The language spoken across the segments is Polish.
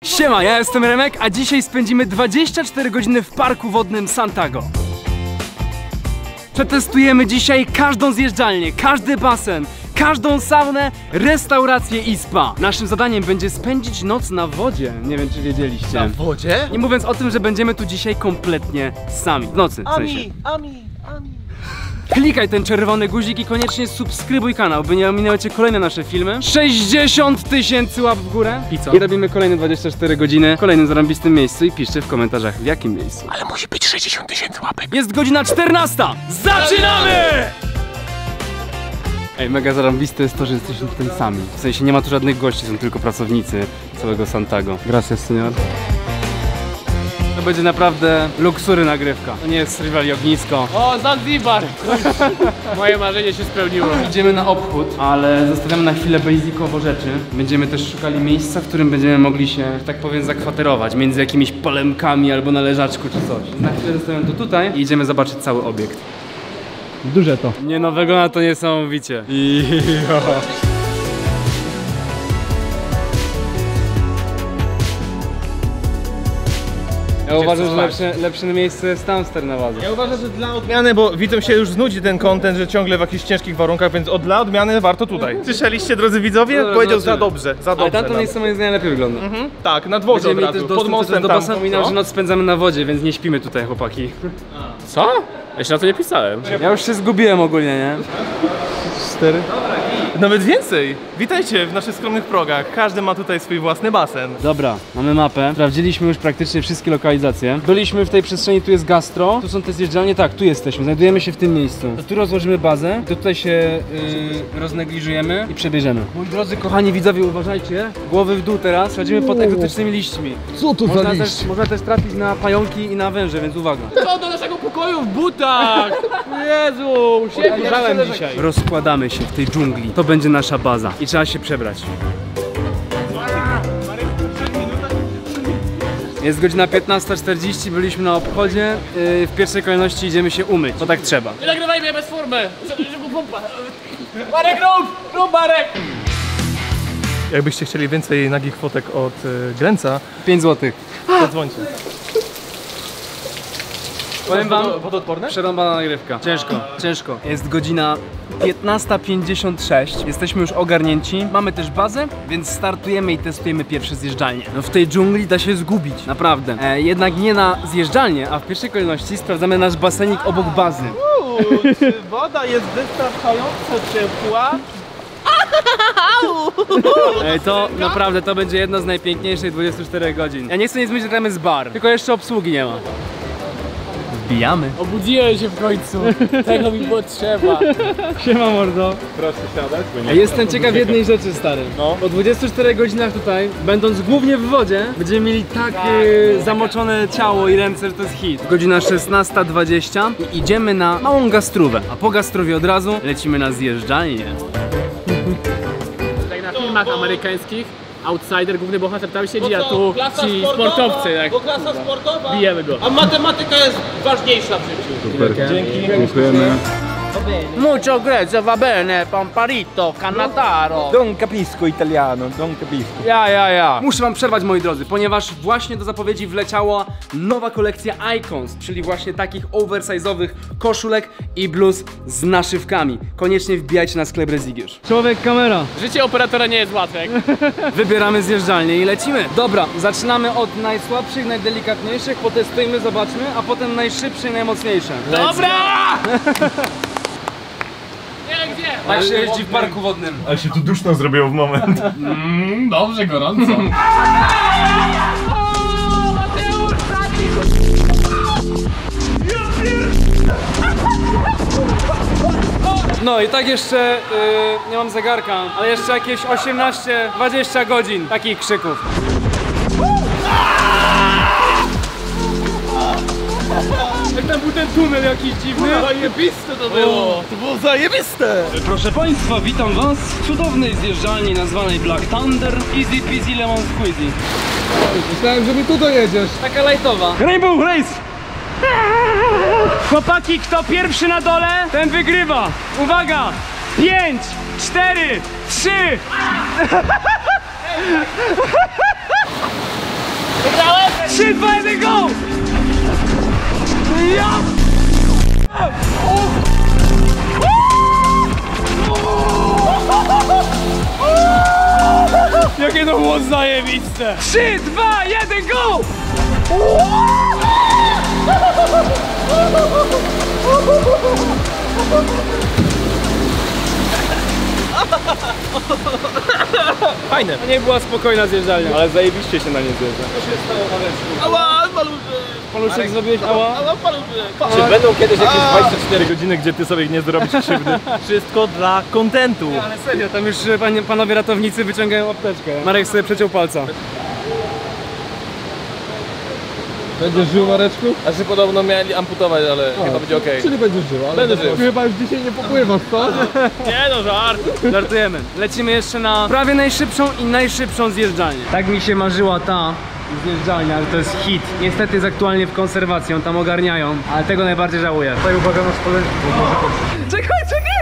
Siema, ja jestem Remek, a dzisiaj spędzimy 24 godziny w parku wodnym Santago. Przetestujemy dzisiaj każdą zjeżdżalnię, każdy basen, każdą saunę, restaurację i spa. Naszym zadaniem będzie spędzić noc na wodzie. Nie wiem, czy wiedzieliście. Na wodzie? Nie mówiąc o tym, że będziemy tu dzisiaj kompletnie sami. W nocy, w sensie. Ami. Klikaj ten czerwony guzik i koniecznie subskrybuj kanał, by nie ominęły cię kolejne nasze filmy. 60 000 łap w górę. I co? I robimy kolejne 24 godziny w kolejnym zarąbistym miejscu i piszcie w komentarzach, w jakim miejscu. Ale musi być 60 000 łapek. Jest godzina 14! Zaczynamy! Ej, mega zarąbiste jest to, że jesteśmy tutaj sami. W sensie nie ma tu żadnych gości, są tylko pracownicy całego Santago. Gracias, senior. To będzie naprawdę luksury nagrywka. To nie jest rywali ognisko. O, Zanzibar! Moje marzenie się spełniło. Idziemy na obchód, ale zostawiamy na chwilę basicowo rzeczy. Będziemy też szukali miejsca, w którym będziemy mogli się, że tak powiem, zakwaterować między jakimiś polemkami albo na leżaczku czy coś. Na chwilę zostawiam to tutaj i idziemy zobaczyć cały obiekt. Duże to. Nie no, wygląda to niesamowicie. Ja uważam, że lepsze miejsce jest Tamster na wazę. Ja uważam, że dla odmiany, bo widzom się już znudzi ten content, że ciągle w jakichś ciężkich warunkach, więc dla odmiany warto tutaj. Słyszeliście, drodzy widzowie? Dobra, Powiedział zobaczymy. za dobrze. Ale tamto miejsce moim zdaniem lepiej wygląda. Tak, na dworze od Będziemy mieli też razu, dostęp pod mostem do tam. basenu. Wspominam, że noc spędzamy na wodzie, więc nie śpimy tutaj, chłopaki. Co? Ja się na to nie pisałem. Ja już się zgubiłem ogólnie, nie? 4. Nawet więcej. Witajcie w naszych skromnych progach. Każdy ma tutaj swój własny basen. Dobra, mamy mapę. Sprawdziliśmy już praktycznie wszystkie lokalizacje. Byliśmy w tej przestrzeni, tu jest gastro, tu są te zjeżdżalnie, tak, tu jesteśmy, znajdujemy się w tym miejscu. Tu rozłożymy bazę, to tutaj się roznegliżujemy i przebierzemy. Moi drodzy, kochani widzowie, uważajcie, głowy w dół teraz, przechodzimy pod egzotycznymi liśćmi. Co to za liść? Można też trafić na pająki i na węże, więc uwaga. Co do naszego pokoju w butach? Jezu, się wkurzałem dzisiaj. Rozkładamy się w tej dżungli, to będzie nasza baza i trzeba się przebrać. Jest godzina 15:40, byliśmy na obchodzie. W pierwszej kolejności idziemy się umyć, bo tak trzeba. Nie nagrywaj mnie bez formy. Żeby pompa. Marek, rób Marek! Jakbyście chcieli więcej nagich fotek od Glęca, 5 zł. zadzwońcie. Powiem wam, Wodoodporne? przerąbana nagrywka. Ciężko. Jest godzina 15:56. Jesteśmy już ogarnięci. Mamy też bazę, więc startujemy i testujemy pierwsze zjeżdżalnie. No w tej dżungli da się zgubić, naprawdę. Jednak nie na zjeżdżalnię, a w pierwszej kolejności sprawdzamy nasz basenik obok bazy. Czy woda jest wystarczająco ciepła? Ej, to naprawdę to będzie jedno z najpiękniejszych 24 godzin. Ja nie chcę nic mówić, że tam jest bar, tylko jeszcze obsługi nie ma. Wbijamy. Obudziłem się w końcu. Tego mi potrzeba. Siema mordo. Proszę siadać. Ja jestem ciekaw jednej rzeczy, stary. No. Po 24 godzinach tutaj, będąc głównie w wodzie, będziemy mieli tak zamoczone ciało i ręce, że to jest hit. Godzina 16:20 i idziemy na małą gastrówę. A po gastrowie od razu lecimy na zjeżdżalnię. Tak na filmach amerykańskich outsider, główny bohater tam siedzi, a tu ci sportowcy, tak. Bo klasa sportowa, Bijemy go. a matematyka jest ważniejsza w życiu. Super. Dziękujemy. Mucho grazie, va bene, Pamparito, Cannataro. Don capisco italiano, don capisco. Ja. Muszę wam przerwać, moi drodzy, ponieważ właśnie do zapowiedzi wleciała nowa kolekcja Icons, czyli właśnie takich oversize'owych koszulek i bluz z naszywkami. Koniecznie wbijajcie na sklep Rezygiusz. Człowiek, kamera. Życie operatora nie jest łatwe. Wybieramy zjeżdżalnię i lecimy. Dobra, zaczynamy od najsłabszych, najdelikatniejszych, potestujmy, zobaczmy, a potem najszybsze i najmocniejsze. Dobra! Nie, gdzie? Tak się jeździ w parku wodnym. Ale się tu duszno zrobiło w moment. Dobrze, gorąco. No i tak jeszcze, nie mam zegarka, ale jeszcze jakieś 18-20 godzin takich krzyków. Jak tam był ten tunel jakiś dziwny. Zajebiste to było! To było zajebiste! Proszę Państwa, witam Was w cudownej zjeżdżalni nazwanej Black Thunder. Easy peasy lemon squeezy. Myślałem, że mi tu dojedziesz. Taka lajtowa. Rainbow Race! Chłopaki, kto pierwszy na dole, ten wygrywa. Uwaga! 5, 4, 3. 3, 2, 1, go! Ja! Jakie to było zajebiste! 3, 2, 1, go! Fajne. To nie była spokojna zjeżdżalnia. Ale zajebiście się na nie zjeżdża. Ała, paluszek! Paluszek zrobiłeś, ała? Ała, paluszek! Czy będą kiedyś jakieś 24 godziny, gdzie ty sobie nie zrobisz krzywdy? Wszystko dla kontentu. Ale serio, tam już panowie ratownicy wyciągają apteczkę. Marek sobie przeciął palca. Będziesz żył, Mareczku? Znaczy podobno mieli amputować, ale chyba będzie okej. Czyli będziesz żył, ale Będę żył. chyba już dzisiaj nie popływasz, co? Nie no, żart. Żartujemy. Lecimy jeszcze na prawie najszybszą i najszybszą zjeżdżalnię. Tak mi się marzyła ta zjeżdżalnia, ale to jest hit. Niestety jest aktualnie w konserwacji, on tam ogarniają, ale tego najbardziej żałuję. Tutaj uwaga na spodenki. Czekaj, czekaj!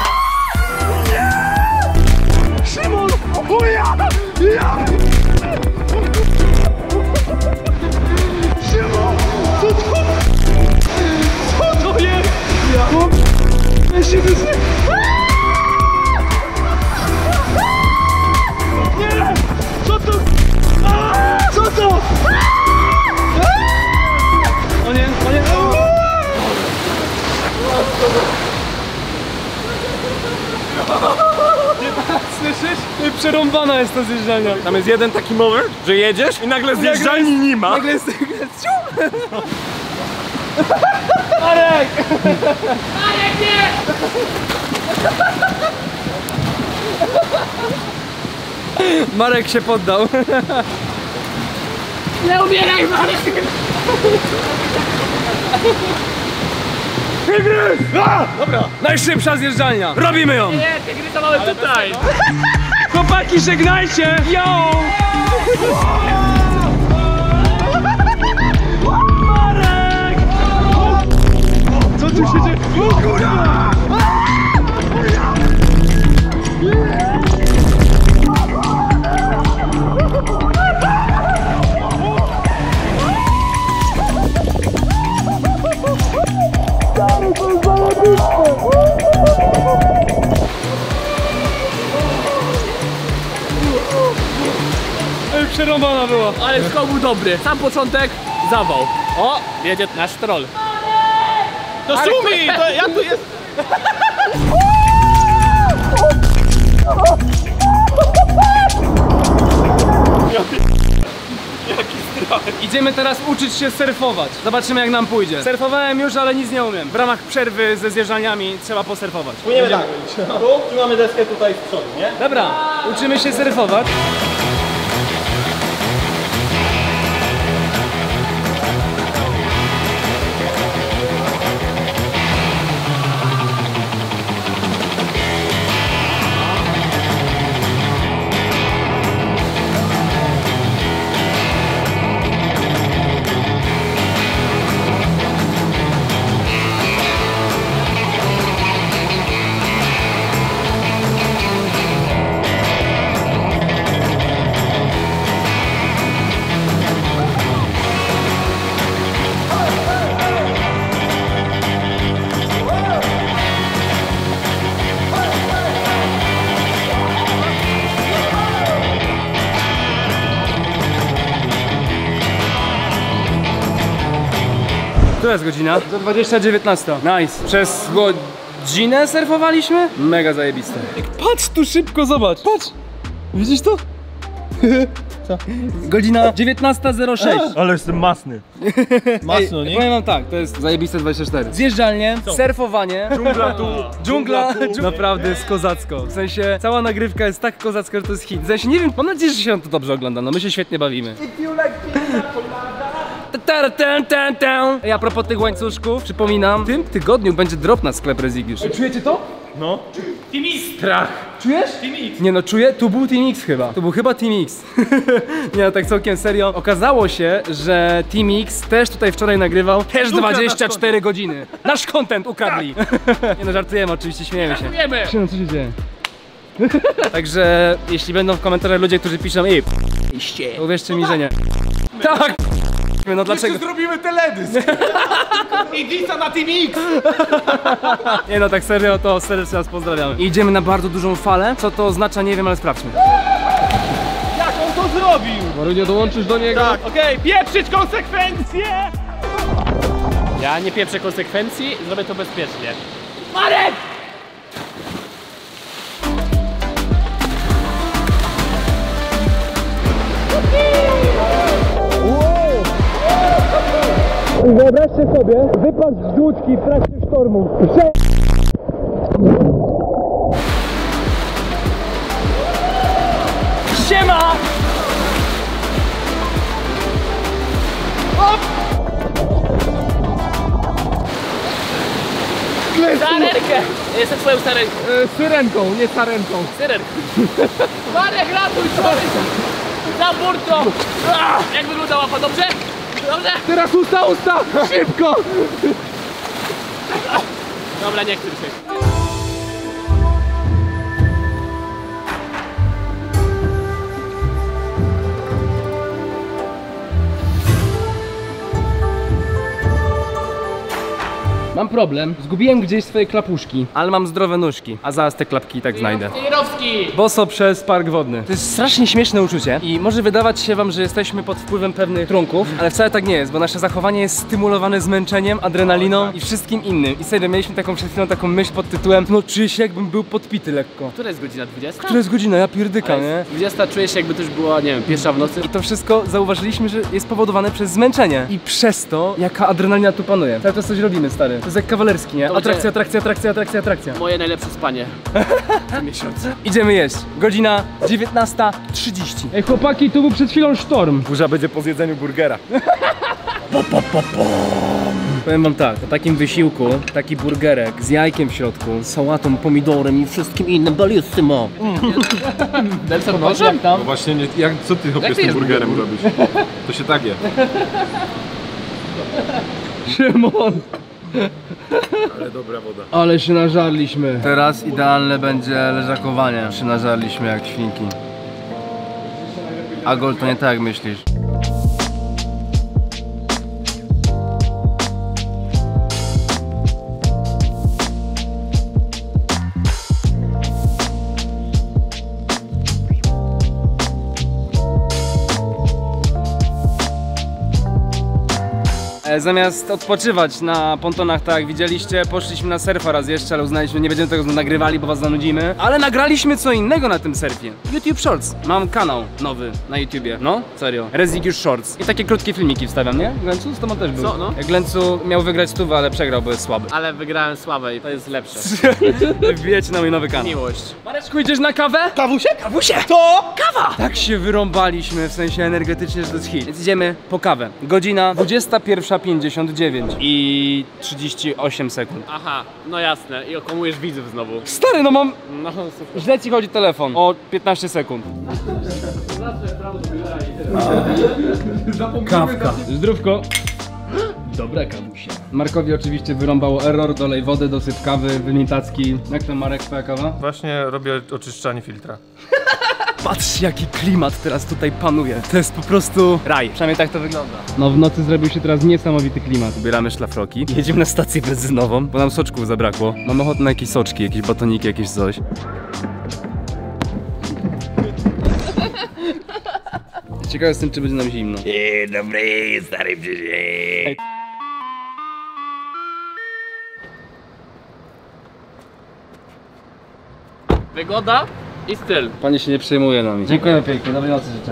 Nie! Szymon! O ja! Ja! Szymon! Co to? Co to jest? Ja się wysypię! Nie! Co to? Co to? O nie, o nie! Słyszysz? Przerąbana jest ta zjeżdżalnia. Tam jest jeden taki moment, że jedziesz i nagle zjeżdżalni nie ma. Nagle jest... Marek! Marek, nie! Marek się poddał. Nie umieraj, Marek! Dobra. Najszybsza zjeżdżalnia. Robimy ją. Nie, tygrysa mamy tutaj! Chłopaki, żegnajcie. Yo! Marek! Co tu się dzieje? O kurwa! Ej, przerąbana była. Ale skok był dobry. Sam początek, zawał. O, jedzie nasz troll. To Sumi! To ja tu jest... Idziemy teraz uczyć się surfować. Zobaczymy, jak nam pójdzie. Surfowałem już, ale nic nie umiem. W ramach przerwy ze zjeżdżalniami trzeba posurfować. Płyniemy tak. Tu mamy deskę tutaj z przodu, nie? Dobra, uczymy się surfować. Która jest godzina? Za 20:19. Nice. Przez godzinę surfowaliśmy? Mega zajebiste. Patrz tu szybko, zobacz. Patrz. Widzisz to? Co? Godzina 19:06. Ale jestem masny. Masno, nie? Powiem wam tak, to jest zajebiste 24. Zjeżdżalnie, surfowanie. Dżungla tu. Dżungla, naprawdę jest kozacko. W sensie, cała nagrywka jest tak kozacka, że to jest hit. W sensie, nie wiem, mam nadzieję, że się to dobrze ogląda, no my się świetnie bawimy. Ej, a propos tych łańcuszków, przypominam, w tym tygodniu będzie drop na sklep Rezigisz. Czujecie to? No. Strach. Czujesz? Team X. Nie no, czuję, tu był Team X chyba. To był chyba Team X. Nie no, tak całkiem serio. Okazało się, że Team X też tutaj wczoraj nagrywał też 24 godziny. Nasz content ukradli. Nie no, żartujemy, oczywiście, śmiejemy się. Wiemy! No, co się dzieje? Także, jeśli będą w komentarzach ludzie, którzy piszą to uwierzcie mi, że nie. Tak! No dlaczego? Zrobimy teledysk! I Disa na Team X! Nie no, tak serio, to serdecznie nas pozdrawiamy. I idziemy na bardzo dużą falę. Co to oznacza, nie wiem, ale sprawdźmy. Jak on to zrobił? Marunio, dołączysz do niego? Tak, okej, pieprzyć konsekwencje! Ja nie pieprzę konsekwencji, zrobię to bezpiecznie. Marek! Wyobraźcie sobie, wypad z łódki w trakcie sztormu. Siema! Sarenkę! Jestem twoją sarenką. Syrenką, nie sarenką. Syrenką. Marek, ratuj, sorry! Za burtą! Jak wygląda łapa, dobrze? Dobrze? Teraz usta! Szybko! Dobra, nie chcę dzisiaj. Mam problem, zgubiłem gdzieś swoje klapuszki, ale mam zdrowe nóżki, a zaraz te klapki i tak znajdę. Jirowski! Boso przez park wodny. To jest strasznie śmieszne uczucie i może wydawać się wam, że jesteśmy pod wpływem pewnych trunków, ale wcale tak nie jest, bo nasze zachowanie jest stymulowane zmęczeniem, adrenaliną i wszystkim innym. I serio, mieliśmy taką przed chwilą taką myśl pod tytułem: no czuję się, jakbym był podpity lekko. Która jest godzina? 20? Która jest godzina? Ja pierdyka, nie? 20 czuję się, jakby to już była, nie wiem, pierwsza w nocy. I to wszystko zauważyliśmy, że jest powodowane przez zmęczenie. I przez to, jaka adrenalina tu panuje. Cały czas coś robimy, stary. To jest jak kawalerski, nie? To Atrakcja, atrakcja, atrakcja, atrakcja, atrakcja. Moje najlepsze spanie. w miesiąc. Idziemy jeść. Godzina 19:30. Ej chłopaki, tu był przed chwilą sztorm. Burza będzie po zjedzeniu burgera. Powiem wam tak, po takim wysiłku, taki burgerek z jajkiem w środku, z sałatą, pomidorem i wszystkim innym, bellissimo. Nelson, może? No właśnie, co ty Jak z ty tym jesz burgerem robisz? To się tak je. Szymon! Ale dobra woda. Ale się nażarliśmy. Teraz idealne będzie leżakowanie. Się nażarliśmy jak świnki. Agol, to nie tak jak myślisz. Zamiast odpoczywać na pontonach, tak jak widzieliście, poszliśmy na surfa raz jeszcze, ale uznaliśmy, że nie będziemy tego nagrywali, bo was zanudzimy. Ale nagraliśmy co innego na tym surfie. YouTube Shorts. Mam kanał nowy na YouTubie. No, serio. Rezygiusz Shorts. I takie krótkie filmiki wstawiam, nie? Glencu? Z tobą też był. Co, no? Jak Glencu miał wygrać 100, ale przegrał, bo jest słaby. Ale wygrałem sławę i to jest lepsze. Wbijecie na mój nowy kanał. Miłość. Mareczku, idziesz na kawę? Kawusie? Kawusie! To kawa! Tak się wyrąbaliśmy, w sensie energetycznie, że to jest hit. Więc idziemy po kawę. Godzina 21:59 i 38 sekund. Aha, no jasne. I okłamujesz widzów znowu. Stary, no mam... No super. Źle ci chodzi telefon. O 15 sekund. Kawka. Zdrówko. Dobra kawusia. Markowi oczywiście wyrąbało error, dolej wody, dosyp kawy, wymień tacki. Jak to, Marek, twoja kawa? Właśnie robię oczyszczanie filtra. Patrz, jaki klimat teraz tutaj panuje. To jest po prostu raj. Przynajmniej tak to wygląda. No w nocy zrobił się teraz niesamowity klimat. Ubieramy szlafroki. Jedziemy na stację benzynową, bo nam soczków zabrakło. Mamy ochotę na jakieś soczki, jakieś batoniki, jakieś coś. Ciekawe jestem, czy będzie nam zimno. Dobry, stary przyjdzie. Wygoda i styl. Pani się nie przejmuje nami. Dziękujemy pięknie, dobrej nocy życzę.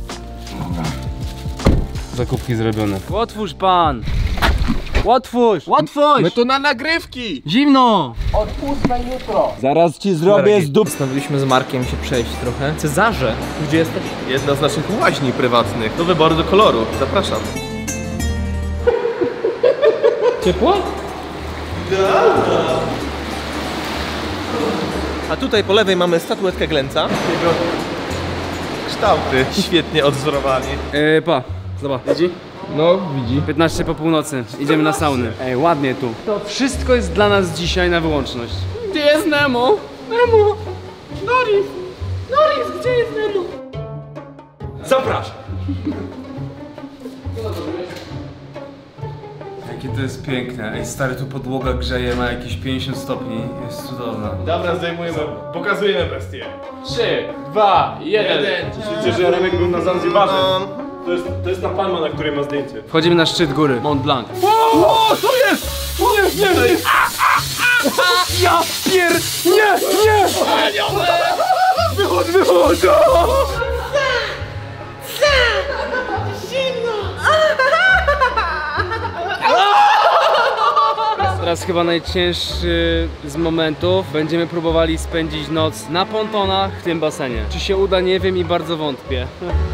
Zakupki zrobione. Otwórz pan! Otwórz! Otwórz! My tu na nagrywki! Zimno! Zaraz ci zrobię z dup. Postanowiliśmy z Markiem się przejść trochę. Cezarze, gdzie jesteś? Jedna z naszych łaźni prywatnych. Do wyboru, do koloru. Zapraszam. Ciepło? A tutaj po lewej mamy statuetkę Glenca. Jego kształty świetnie odwzorowani. Pa, zobacz. Widzi? No, widzi. 15 po północy. Idziemy na sauny. Ej, ładnie tu. To wszystko jest dla nas dzisiaj na wyłączność. Gdzie jest Nemo? Nemo! Doris! Doris, gdzie jest Nemo? Zapraszam. Jakie to jest piękne. Ej stary, tu podłoga grzeje, ma jakieś 50 stopni. Jest cudowna. Dobra, zdejmujemy, pokazujemy bestię. 3, 2, 1. Wiecie, że Remek był na Zanzibarze. To jest ta palma, na której ma zdjęcie. Wchodzimy na szczyt góry, Mont Blanc. O, to jest! Nie, nie, nie! Ja pier... Nie, nie! Wychodź, wychodź! Teraz chyba najcięższy z momentów. Będziemy próbowali spędzić noc na pontonach w tym basenie. Czy się uda, nie wiem i bardzo wątpię.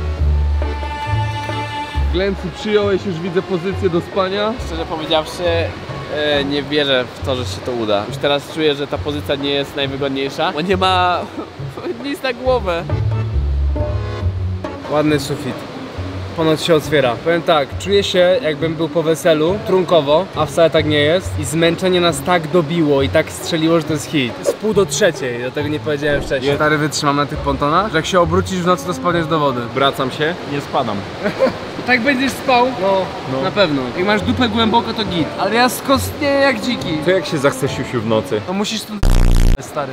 Glency, przyjąłeś już, widzę, pozycję do spania. Szczerze powiedziawszy, nie wierzę w to, że się to uda. Już teraz czuję, że ta pozycja nie jest najwygodniejsza, bo nie ma nic na głowę. Ładny sufit. Ponoć się otwiera. Powiem tak, czuję się jakbym był po weselu, trunkowo, a wcale tak nie jest. I zmęczenie nas tak dobiło i tak strzeliło, że to jest hit. Jest 2:30, dlatego nie powiedziałem wcześniej. Stary, wytrzymam na tych pontonach, że jak się obrócisz w nocy, to spadniesz do wody. Wracam się, nie spadam. Tak będziesz spał? No. Na pewno. Jak masz dupę głęboko, to git. Ale ja skostnieję jak dziki. To jak się zachce siusiu w nocy? To musisz tu stary.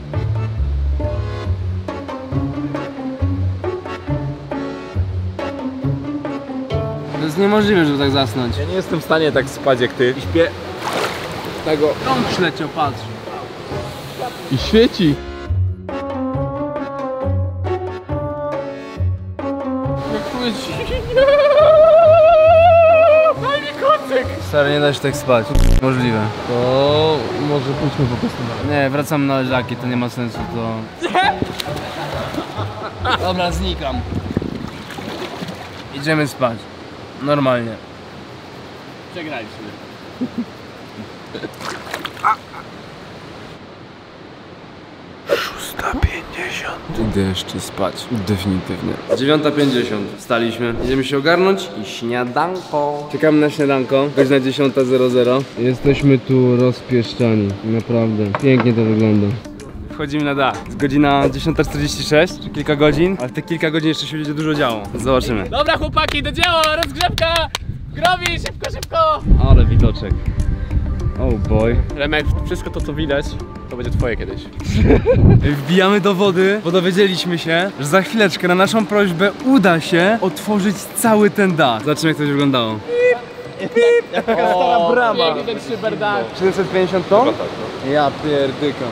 To jest niemożliwe, żeby tak zasnąć. Ja nie jestem w stanie tak spać jak ty. I śpię tego. On przyleciał, patrz. I świeci. Stary, nie da się tak spać. Możliwe. To może pójdźmy po prostu na... Nie, wracam na leżaki, to nie ma sensu, to... Dobra, znikam. Idziemy spać. Normalnie. Przegraliśmy. Idę jeszcze spać. Definitywnie. 9:50. Wstaliśmy. Idziemy się ogarnąć i śniadanko. Czekamy na śniadanko. Godzina 10:00. Jesteśmy tu rozpieszczani. Naprawdę. Pięknie to wygląda. Wchodzimy na dach. Jest godzina 10:46, czy kilka godzin, ale w te kilka godzin jeszcze się będzie dużo działo. Zobaczymy. Dobra chłopaki, do dzieła, rozgrzewka! Growi, szybko, szybko! Ale widoczek. Oh boy. Remek, wszystko to co widać, to będzie twoje kiedyś. Wbijamy do wody, bo dowiedzieliśmy się, że za chwileczkę na naszą prośbę uda się otworzyć cały ten dach. Zobaczymy, jak to będzie wyglądało. Jaka stara brama! Piękny ten szyberdach. 750 ton? Ja pierdyka.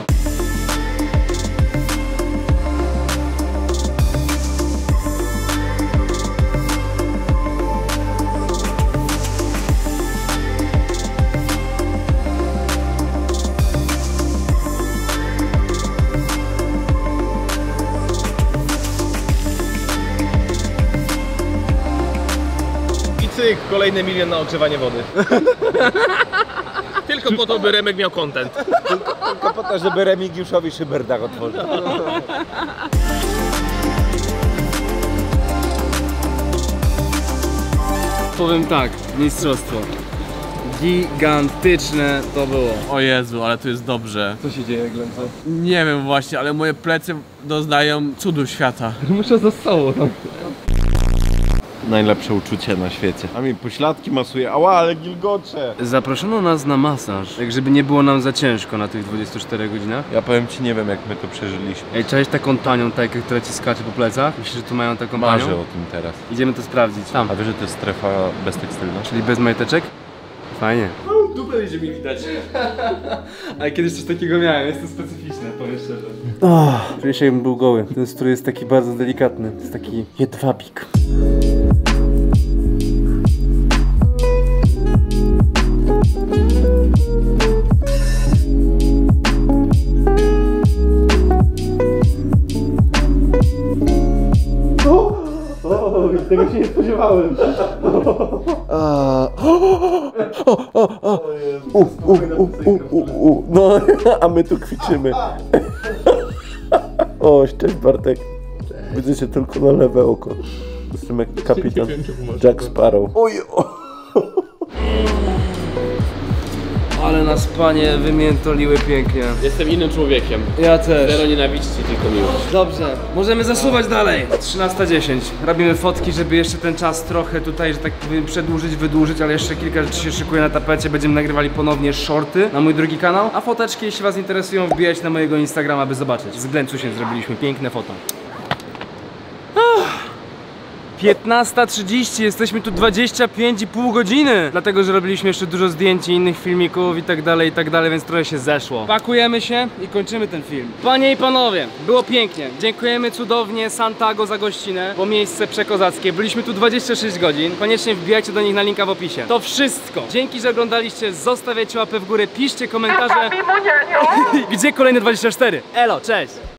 Cyk, kolejny milion na ogrzewanie wody. Tylko po to, by Remek miał content. Tylko po to, żeby Remigiuszowi szyberdach otworzył. Powiem tak, mistrzostwo. Gigantyczne to było. O Jezu, ale tu jest dobrze. Co się dzieje, Glenco? Nie wiem właśnie, ale moje plecy doznają cudu świata. Muszę zostało tam. Najlepsze uczucie na świecie. A mi pośladki masuje, ała, ale gilgocze. Zaproszono nas na masaż, tak żeby nie było nam za ciężko na tych 24 godzinach. Ja powiem ci, nie wiem jak my to przeżyliśmy. Ej, cześć taką tanią tajkę, która ci skacze po plecach? Myślisz, że tu mają taką Marzę panią? o tym teraz. Idziemy to sprawdzić. Tam. A wiesz, że to jest strefa beztekstylna? Czyli bez majteczek? Fajnie. Dupę będzie mi widać. Ale kiedyś coś takiego miałem, jest to specyficzne, powiem szczerze. Czuję się jakbym był goły. Ten strój jest taki bardzo delikatny. To jest taki jedwabik. Tego się nie spodziewałem. No, a my tu kwiczymy. O, cześć Bartek. Widzę cię tylko na lewe oko. Jestem jak kapitan Jack Sparrow. Oj, Ale Ale nas panie wymiętoliły pięknie. Jestem innym człowiekiem. Ja też. Zero nienawiści, tylko miłość. Dobrze, możemy zasuwać dalej. 13:10. Robimy fotki, żeby jeszcze ten czas trochę tutaj, że tak powiem, przedłużyć, wydłużyć, ale jeszcze kilka rzeczy się szykuje na tapecie. Będziemy nagrywali ponownie shorty na mój drugi kanał. A foteczki, jeśli was interesują, wbijać na mojego Instagrama, by zobaczyć. Z Glencusiem zrobiliśmy piękne foto. 15:30, jesteśmy tu 25,5 godziny. Dlatego, że robiliśmy jeszcze dużo zdjęć i innych filmików i tak dalej, więc trochę się zeszło. Pakujemy się i kończymy ten film. Panie i panowie, było pięknie. Dziękujemy cudownie Santago za gościnę, bo miejsce przekozackie. Byliśmy tu 26 godzin. Koniecznie wbijajcie do nich na linka w opisie. To wszystko. Dzięki, że oglądaliście. Zostawiajcie łapę w górę, piszcie komentarze. Gdzie kolejne 24? Elo, cześć!